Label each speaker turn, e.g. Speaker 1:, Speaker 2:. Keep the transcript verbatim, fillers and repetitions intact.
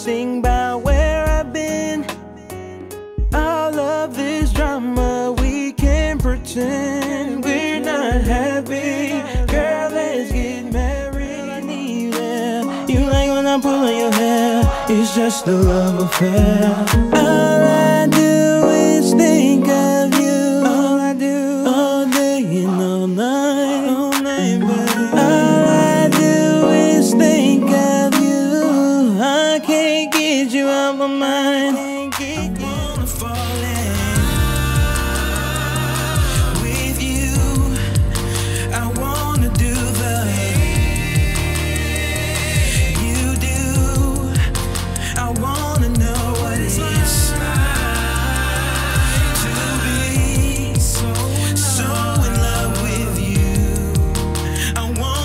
Speaker 1: sing about where I've been. All of this drama, we can't pretend we're not happy. Girl, let's get married. I need it. You like when I'm pulling your hair. It's just a love affair. All I do is think of you. All I do, all day and all night, all night, baby. All I do is think of you. I can't get you out my mind. I wanna fall in with you. I wanna do the you do. I wanna know what it's like to be so in love with you. I want